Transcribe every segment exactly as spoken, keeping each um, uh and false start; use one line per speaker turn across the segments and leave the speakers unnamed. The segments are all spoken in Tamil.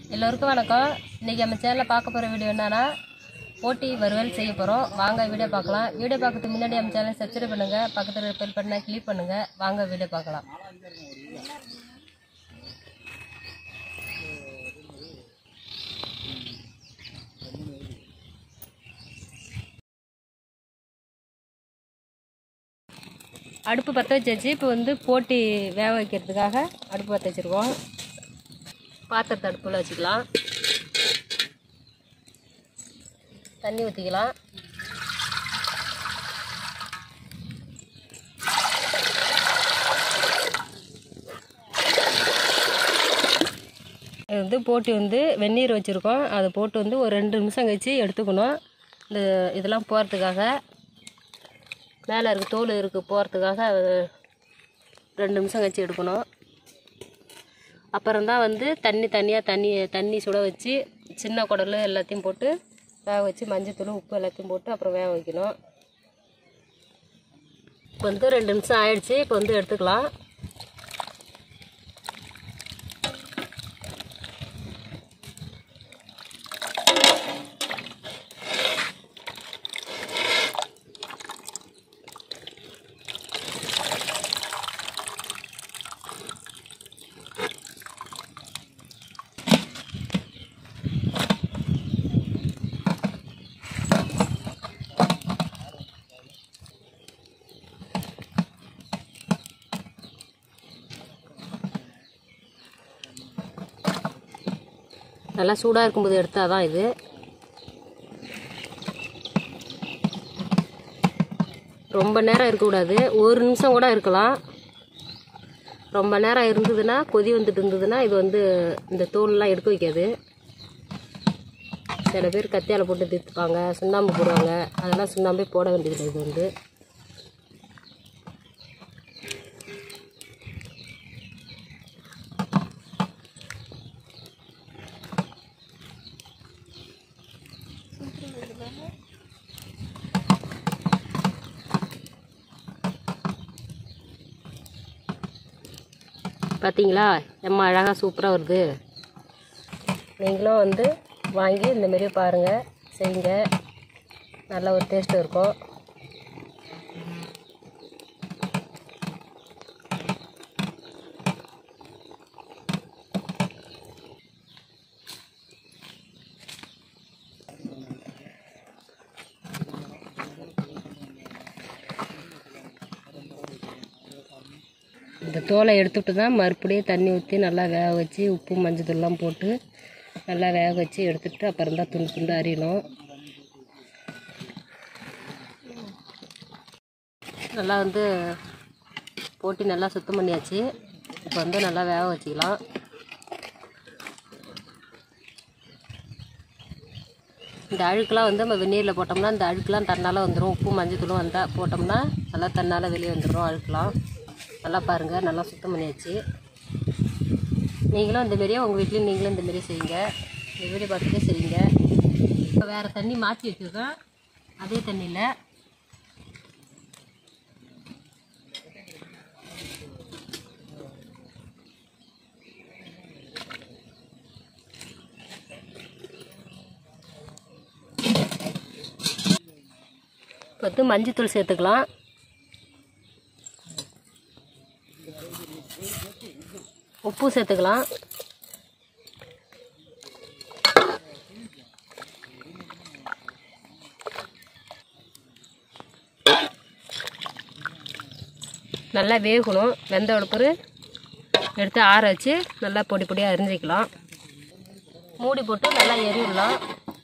எல்லோருக்கும் வணக்கம். இன்றைக்கி நம்ம சேனலில் பார்க்க போகிற வீடியோ என்னன்னா போட்டி வறுவல் செய்ய போகிறோம். வாங்க வீடியோ பார்க்கலாம். வீடியோ பார்க்கறதுக்கு முன்னாடி நம்ம சேனலை சப்ஸ்கிரைப் பண்ணுங்கள், பக்கத்தில் பெல் பட்டனை கிளிக் பண்ணுங்கள். வாங்க வீடியோ பார்க்கலாம். அடுப்பு பற்ற வச்சாச்சு. இப்போ வந்து போட்டி வேக வைக்கிறதுக்காக அடுப்பு பற்ற வச்சுருக்கோம். பாத்திரத்தை அடுப்பில் வச்சுக்கலாம். தண்ணி ஊற்றிக்கலாம். இது வந்து போட்டி வந்து வெந்நீர் வச்சுருக்கோம். அதை போட்டு வந்து ஒரு ரெண்டு நிமிஷம் கழிச்சு எடுத்துக்கணும். இந்த இதெல்லாம் போகிறதுக்காக, மேலே இருக்க தோல் இருக்கு போகிறதுக்காக ரெண்டு நிமிஷம் கழிச்சு எடுக்கணும். அப்புறம்தான் வந்து தண்ணி தனியாக தண்ணி தண்ணி சுட வச்சு சின்ன குடல் எல்லாத்தையும் போட்டு வேக வச்சு மஞ்சத்தூள் உப்பு எல்லாத்தையும் போட்டு அப்புறம் வேக வைக்கணும். இப்போ வந்து ரெண்டு நிமிஷம் ஆயிடுச்சு. இப்போ வந்து எடுத்துக்கலாம். நல்லா சூடாக இருக்கும்போது எடுத்தால் தான் இது. ரொம்ப நேரம் இருக்கக்கூடாது, ஒரு நிமிஷம் கூட இருக்கலாம். ரொம்ப நேரம் இருந்ததுன்னா, கொதி வந்துட்டு இருந்ததுன்னா இது வந்து இந்த தோல்லாம் எடுக்க வைக்காது. சில பேர் கத்தியால் போட்டு திட்டுப்பாங்க, சுண்ணாம்பு போடுவாங்க. அதெல்லாம் சுண்ணாம்பே போட வேண்டியது. இது வந்து பார்த்தீங்களா, எம்மா அழகாக சூப்பராக வருது. நீங்களும் வந்து வாங்கி இந்தமாரி பாருங்கள், செய்யுங்க. நல்ல ஒரு டேஸ்ட்டு இருக்கும். இந்த தோலை எடுத்துகிட்டு தான் மறுபடியும் தண்ணி ஊற்றி நல்லா வேக வச்சு உப்பு மஞ்சத்தூள்லாம் போட்டு நல்லா வேக வச்சு எடுத்துகிட்டு அப்புறம் தான் துண்டு துண்டு அரியணும். நல்லா வந்து போட்டி நல்லா சுத்தம் பண்ணியாச்சு. இப்போ வந்து நல்லா வேக வச்சுக்கலாம். இந்த அழுக்கெலாம் வந்து நம்ம வெந்நீரில் போட்டோம்னா இந்த அழுக்கெலாம் தன்னால் வந்துடும். உப்பு மஞ்சத்தூளும் வந்தால் போட்டோம்னா நல்லா தன்னால் வெளியே வந்துடும் அழுக்கெலாம். நல்லா பாருங்கள், நல்லா சுத்தம் பண்ணியாச்சு. நீங்களும் இந்தமாரியே உங்கள் வீட்லேயும் நீங்களும் இந்தமாரி செய்யுங்க. இந்த வீடியோ பார்த்துட்டே செய்யுங்க. இப்போ வேறு தண்ணி மாற்றி வச்சுருக்கேன். அதே தண்ணியில் இப்போ வந்து மஞ்சத்தூள் சேர்த்துக்கலாம். உப்பு சேர்த்துக்கலாம். நல்லா வேகணும். வெந்த உடப்பு எடுத்து ஆற வச்சு நல்லா பொடி பொடியாக அரிஞ்சிக்கலாம். மூடி போட்டு நல்லா எரிவிடலாம்.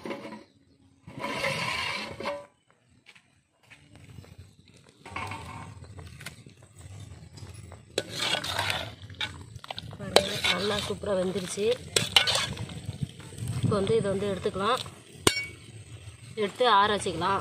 நல்லா சூப்பராக வெந்துருச்சு. இப்போ வந்து இதை வந்து எடுத்துக்கலாம். எடுத்து ஆற வச்சுக்கலாம்.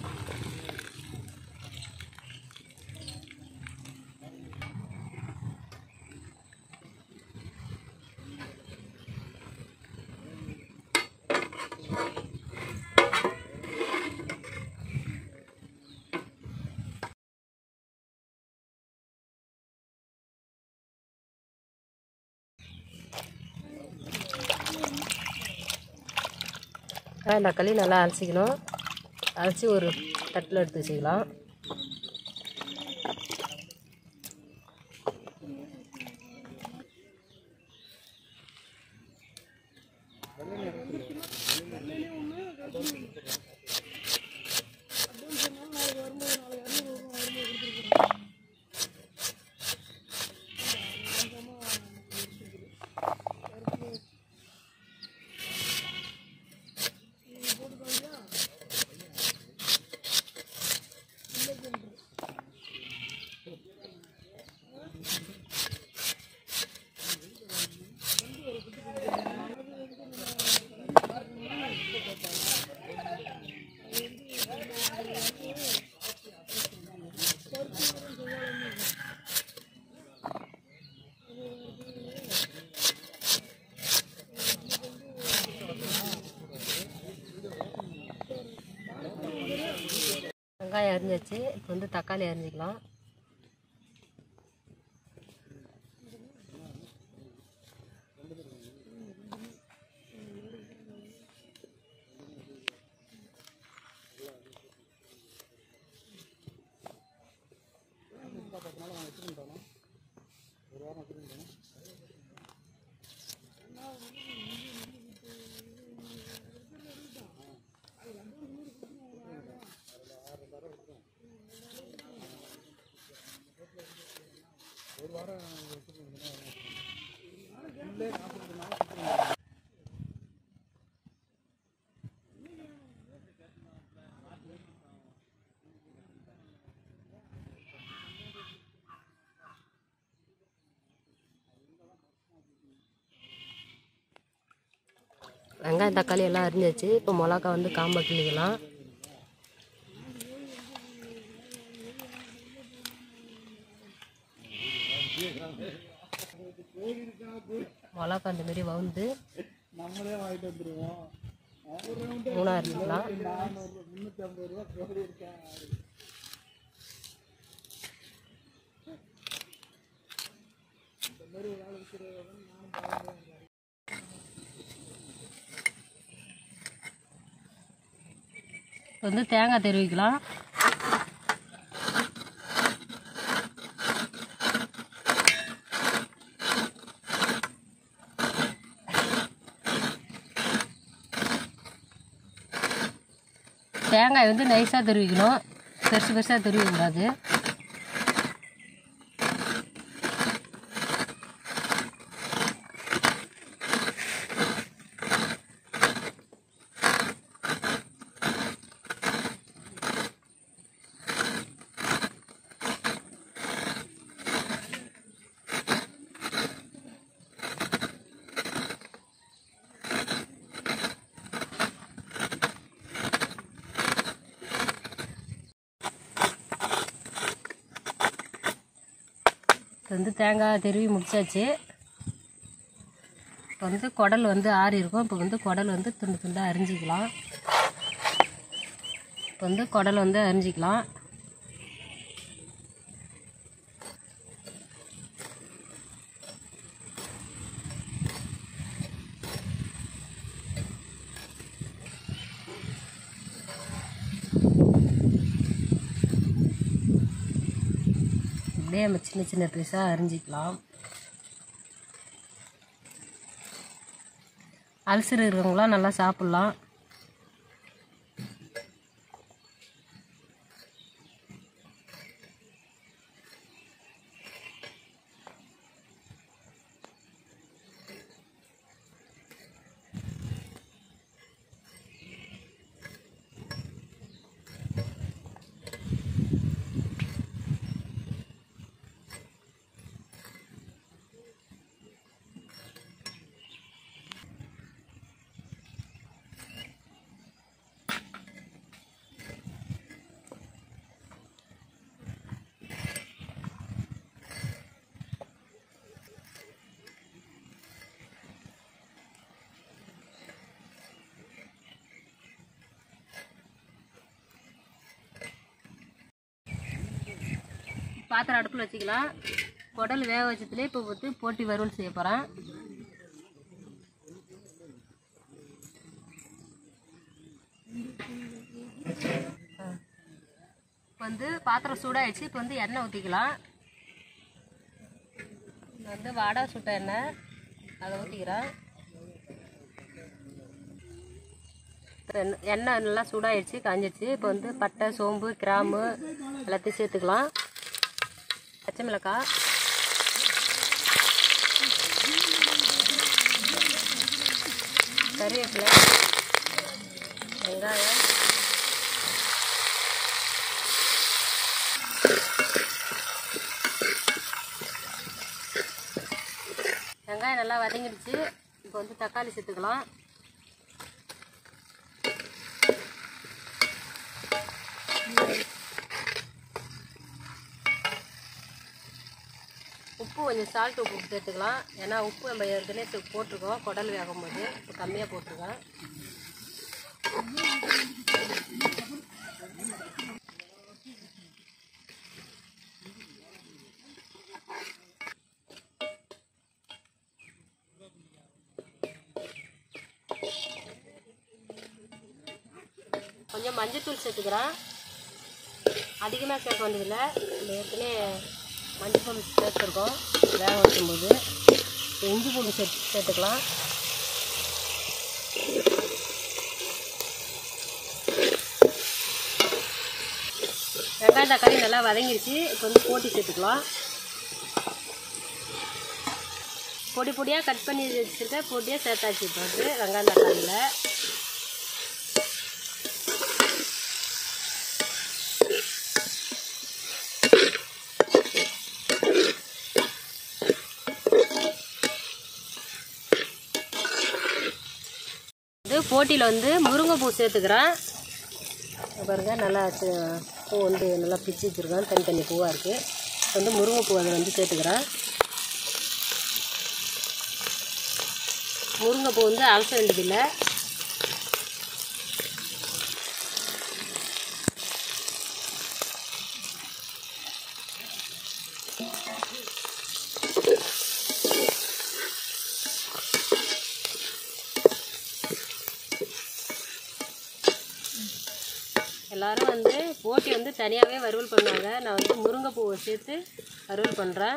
வெங்காயம் தக்காளி நல்லா அரைச்சிக்கணும். அரைச்சி ஒரு தட்டில் எடுத்து வச்சுக்கலாம். வெங்காயம் அரிஞ்சாச்சு. இப்போ வந்து தக்காளி அரிஞ்சிக்கலாம். வெங்காயம் தக்காளி எல்லாம் அரிஞ்சாச்சு. இப்போ மிளகா வந்து காம்பை கிள்ளிக்கலாம். மிளகா அந்த மாரி வந்து மூணா அரிஞ்சிக்கலாம். வந்து தேங்காய் தெரிவிக்கலாம். தேங்காய் வந்து நைஸாக துருவிக்கணும், பெருசு பெருசாக துருவிக்கூடாது. வந்து தேங்காய் திருவி முடிச்சாச்சு. இப்போ வந்து குடல் வந்து ஆறி இருக்கும். இப்போ வந்து குடல் வந்து துண்டு துண்டாக அரிஞ்சிக்கலாம். இப்போ வந்து குடல் வந்து அரிஞ்சிக்கலாம். அப்படியே நம்ம சின்ன சின்ன பீஸாக அரிஞ்சிக்கலாம். அல்சர் இருக்கிறவங்களாம் நல்லா சாப்பிட்லாம். பாத்திரம் அடுப்பில் வச்சுக்கலாம். குடல் வேக வச்சதுலேயே இப்போ வந்து போட்டி வறுவல் செய்ய போகிறேன். வந்து பாத்திரம் சூடாயிடுச்சு. இப்போ வந்து எண்ணெய் ஊற்றிக்கலாம். வந்து வடை சுட்ட எண்ணெய் அதை ஊற்றிக்கிறேன். எண்ணெய் நல்லா சூடாயிடுச்சு, காஞ்சிடுச்சு. இப்போ வந்து பட்டை, சோம்பு, கிராம்பு எல்லாத்தையும் சேர்த்துக்கலாம். பச்சை மிளகாய், கறிவேப்பிலை, வெங்காயம், வெங்காயம் நல்லா வதங்கிடுச்சு. இப்போ வந்து தக்காளி சேர்த்துக்கலாம். உப்பு கொஞ்சம் சால்ட் உப்பு சேர்த்துக்கலாம். ஏன்னா உப்பு நம்ம ஏற்கனவே போட்டிருக்கோம் குடல் வேகும் போது. இப்போ கம்மியாக போட்டிருக்கோம். கொஞ்சம் மஞ்சத்தூள் சேர்த்துக்கிறேன். அதிகமாக சேர்க்க வேண்டியதில்லை. நம்ம ஏற்கனவே மஞ்சள் சேர்த்துருக்கோம் வேக வைக்கும்போது. இஞ்சி பூண்டு சேர்த்து சேர்த்துக்கலாம். வெங்காயம் தக்காளி நல்லா வதங்கிடுச்சு. இப்போ வந்து போட்டி சேர்த்துக்கலாம். பொடி பொடியாக கட் பண்ணி வச்சுருக்க பொடியாக சேர்த்தாச்சு. இப்போ வந்து வெங்காயம் தக்காளியில் போட்டியில் வந்து முருங்கைப்பூ சேர்த்துக்கிறேன். பாருங்க நல்லா பூ வந்து நல்லா பிச்சு வச்சுருக்கேன். தனித்தனி பூவாக இருக்குது. வந்து முருங்கைப்பூ அதை வந்து சேர்த்துக்கிறேன். முருங்கைப்பூ வந்து அலச வேண்டியதில்லை. எல்லோரும் வந்து போட்டி வந்து தனியாகவே வறுவல் பண்ணுவாங்க. நான் வந்து முருங்கைப்பூவை சேர்த்து வறுவல் பண்ணுறேன்.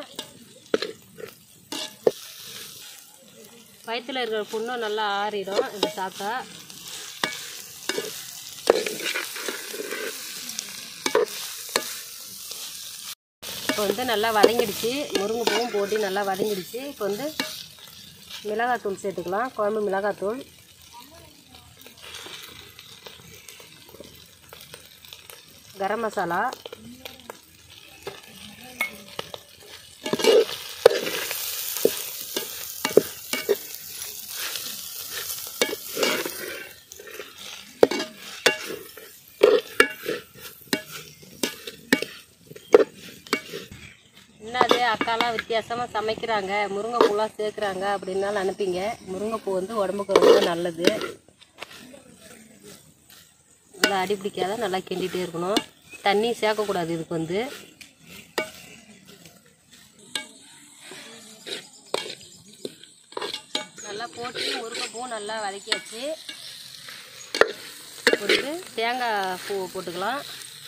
வயிற்றில் இருக்கிற புண்ணும் நல்லா ஆறிடும் இது சாப்பிட்டா. இப்போ வந்து நல்லா வதங்கிடுச்சு. முருங்கைப்பூவும் போட்டி நல்லா வதங்கிடுச்சு. இப்போ வந்து மிளகாத்தூள் சேர்த்துக்கலாம். குழம்பு மிளகாத்தூள், கரம் மசாலா, என்னது அக்காலாம் வித்தியாசமாக சமைக்கிறாங்க, முருங்கைப்பூலாம் சேர்க்குறாங்க அப்படின்னாலும் அனுப்பிங்க. முருங்கைப்பூ வந்து உடம்புக்கு ரொம்ப நல்லது. நல்லா அடி பிடிக்காத நல்லா கிண்டிகிட்டே இருக்கணும். தண்ணி சேர்க்கக்கூடாது இதுக்கு வந்து. நல்லா போட்டு முருங்கைப்பூ நல்லா வதக்கியாச்சு. போட்டு தேங்காய் பூ போட்டுக்கலாம்.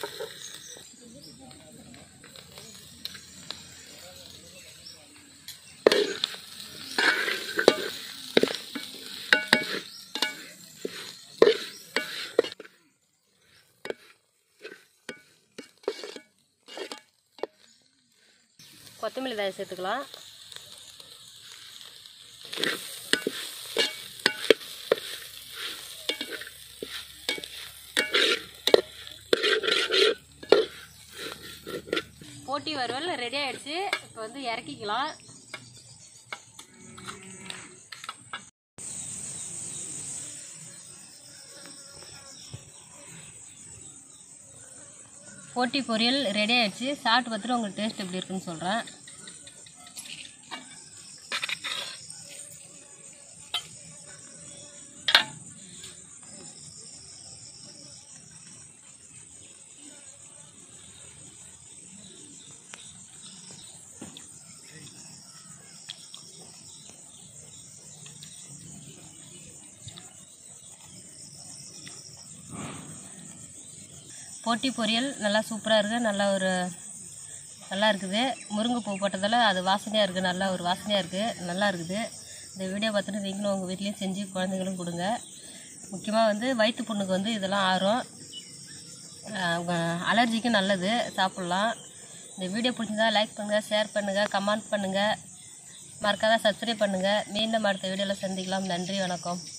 கொத்தமல்லி தழை சேர்த்துக்கலாம். போட்டி வறுவல் ரெடி ஆயிடுச்சு. இப்போ வந்து இறக்கிக்கலாம். போட்டி பொரியல் ரெடி ஆயிடுச்சு. சாப்பிட்டு பார்த்துட்டு உங்களுக்கு டேஸ்ட் எப்படி இருக்குன்னு சொல்கிறேன். பொட்டி பொரியல் நல்லா சூப்பராக இருக்குது. நல்லா ஒரு நல்லா இருக்குது. முருங்கைப்பூ போட்டதால் அது வாசனையாக இருக்குது. நல்லா ஒரு வாசனையாக இருக்குது. நல்லா இருக்குது. இந்த வீடியோ பார்த்துட்டு நீங்களும் உங்கள் வீட்லேயும் செஞ்சு குழந்தைங்களும் கொடுங்க. முக்கியமாக வந்து வயிற்று புண்ணுக்கு வந்து இதெல்லாம் ஆறும். அலர்ஜிக்கும் நல்லது, சாப்பிட்லாம். இந்த வீடியோ பிடிச்சிருந்தா லைக் பண்ணுங்கள், ஷேர் பண்ணுங்கள், கமெண்ட் பண்ணுங்கள், மறக்காத சப்ஸ்கிரைப் பண்ணுங்கள். மீண்டும் அடுத்த வீடியோவில் சந்திக்கலாம். நன்றி, வணக்கம்.